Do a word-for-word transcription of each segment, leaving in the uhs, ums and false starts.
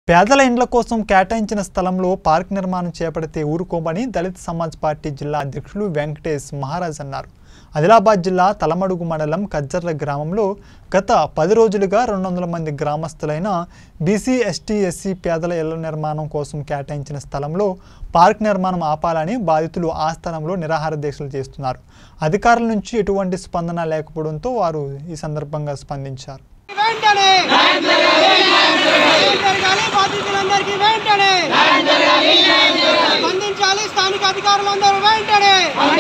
పేదల ఇండ్ల కోసం కేటాయించిన స్థలంలో పార్క్ నిర్మాణం చేపడితే ఊరుకోమని దళిత సమాజ్ పార్టీ జిల్లా అధ్యక్షులు వెంకటేష్ మహారాజ్ అన్నారు. ఆదిలాబాద్ జిల్లా తలమడుగు మండలం కజ్జర్ల గ్రామంలో గత పది రోజులుగా రెండు వందల మంది గ్రామస్తులైన బీసీ ఎస్టీ ఎస్సీ పేదల ఇళ్ల నిర్మాణం కోసం కేటాయించిన స్థలంలో పార్క్ నిర్మాణం ఆపాలని బాధితులు ఆ స్థలంలో నిరాహార దీక్షలు చేస్తున్నారు. అధికారుల నుంచి ఎటువంటి స్పందన లేకపోవడంతో వారు ఈ సందర్భంగా స్పందించారు. స్థానిక అధికారులందరూ వెంటనే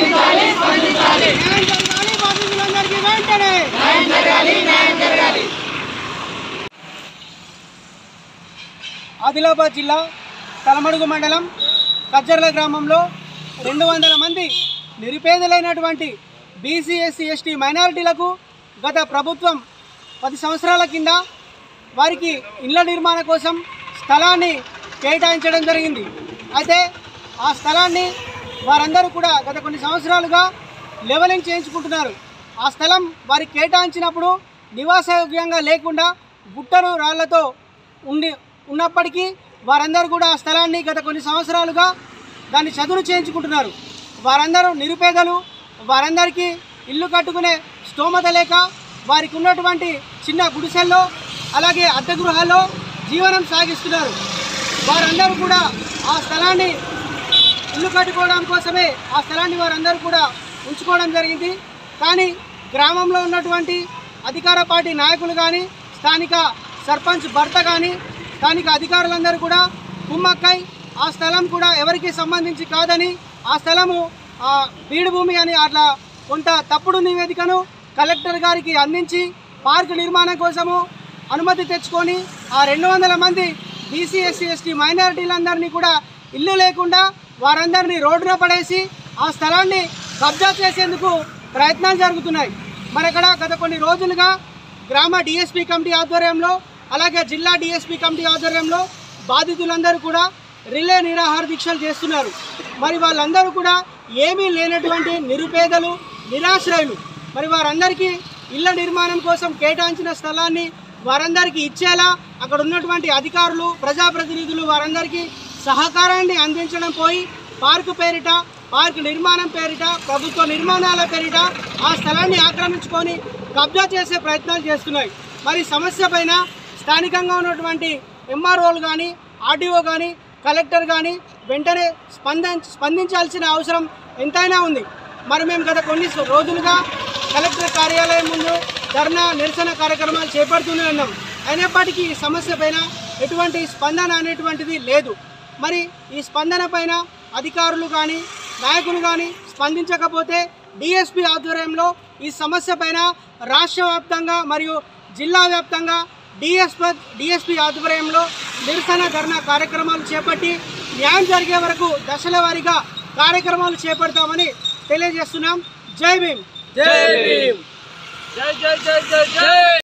ఆదిలాబాద్ జిల్లా తలమడుగు మండలం కజ్జర్ల గ్రామంలో రెండు వందల మంది నిరుపేదలైనటువంటి బీసీ ఎస్సీ ఎస్టీ మైనారిటీలకు గత ప్రభుత్వం పది సంవత్సరాల కింద వారికి ఇళ్ల నిర్మాణం కోసం స్థలాన్ని కేటాయించడం జరిగింది. అయితే ఆ స్థలాన్ని వారందరూ కూడా గత కొన్ని సంవత్సరాలుగా లెవెలింగ్ చేయించుకుంటున్నారు. ఆ స్థలం వారికి కేటాయించినప్పుడు నివాసయోగ్యంగా లేకుండా గుట్టలు రాళ్లతో ఉండి ఉన్నప్పటికీ వారందరూ కూడా ఆ స్థలాన్ని గత కొన్ని సంవత్సరాలుగా దాన్ని చదును చేయించుకుంటున్నారు. వారందరూ నిరుపేదలు. వారందరికీ ఇల్లు కట్టుకునే స్తోమత లేక వారికి ఉన్నటువంటి చిన్న గుడిసెల్లో అలాగే అద్దె గృహాల్లో జీవనం సాగిస్తున్నారు. వారందరూ కూడా ఆ స్థలాన్ని ఇల్లు కట్టుకోవడం కోసమే ఆ స్థలాన్ని వారందరూ కూడా ఉంచుకోవడం జరిగింది. కానీ గ్రామంలో ఉన్నటువంటి అధికార పార్టీ నాయకులు కానీ స్థానిక సర్పంచ్ భర్త కానీ స్థానిక అధికారులందరూ కూడా కుమ్మక్కై ఆ స్థలం కూడా ఎవరికి సంబంధించి కాదని ఆ స్థలము బీడు భూమి అని అట్లా కొంత తప్పుడు నివేదికను కలెక్టర్ గారికి అందించి పార్క్ నిర్మాణం కోసము అనుమతి తెచ్చుకొని ఆ రెండు వందల మంది బీసీ ఎస్సీ ఎస్టీ మైనారిటీలందరినీ కూడా ఇల్లు లేకుండా వారందరినీ రోడ్డున పడేసి ఆ స్థలాన్ని కబ్జా చేసేందుకు ప్రయత్నాలు జరుగుతున్నాయి. మరి అక్కడ గత కొన్ని రోజులుగా గ్రామ డిఎస్పీ కమిటీ ఆధ్వర్యంలో అలాగే జిల్లా డిఎస్పీ కమిటీ ఆధ్వర్యంలో బాధితులందరూ కూడా రిలే నిరాహార దీక్షలు చేస్తున్నారు. మరి వాళ్ళందరూ కూడా ఏమీ లేనటువంటి నిరుపేదలు, నిరాశ్రయులు. మరి వారందరికీ ఇళ్ల నిర్మాణం కోసం కేటాయించిన స్థలాన్ని వారందరికీ ఇచ్చేలా అక్కడ ఉన్నటువంటి అధికారులు, ప్రజాప్రతినిధులు వారందరికీ సహకారాన్ని అందించడం పోయి పార్కు పేరిట, పార్కు నిర్మాణం పేరిట, ప్రభుత్వ నిర్మాణాల పేరిట ఆ స్థలాన్ని ఆక్రమించుకొని కబ్జా చేసే ప్రయత్నాలు చేస్తున్నాయి. మరి సమస్య పైన స్థానికంగా ఉన్నటువంటి ఎంఆర్ఓలు కానీ, ఆర్డీఓ కానీ, కలెక్టర్ కానీ వెంటనే స్పందించ స్పందించాల్సిన అవసరం ఎంతైనా ఉంది. మరి మేము గత కొన్ని రోజులుగా కలెక్టర్ కార్యాలయం ముందు ధర్నా నిరసన కార్యక్రమాలు చేపడుతూనే ఉన్నాం. అయినప్పటికీ ఈ సమస్య పైన ఎటువంటి స్పందన అనేటువంటిది లేదు. మరి ఈ స్పందన పైన అధికారులు కానీ నాయకులు కానీ స్పందించకపోతే డిఎస్పీ ఆధ్వర్యంలో ఈ సమస్య పైన రాష్ట్ర వ్యాప్తంగా మరియు జిల్లా వ్యాప్తంగా డిఎస్పీ డిఎస్పీ ఆధ్వర్యంలో నిరసన ధర్నా కార్యక్రమాలు చేపట్టి న్యాయం జరిగే వరకు దశల వారీగా కార్యక్రమాలు చేపడతామని తెలియజేస్తున్నాం. జై భీమ్. జై భీమ్. జై జై జై జై జై.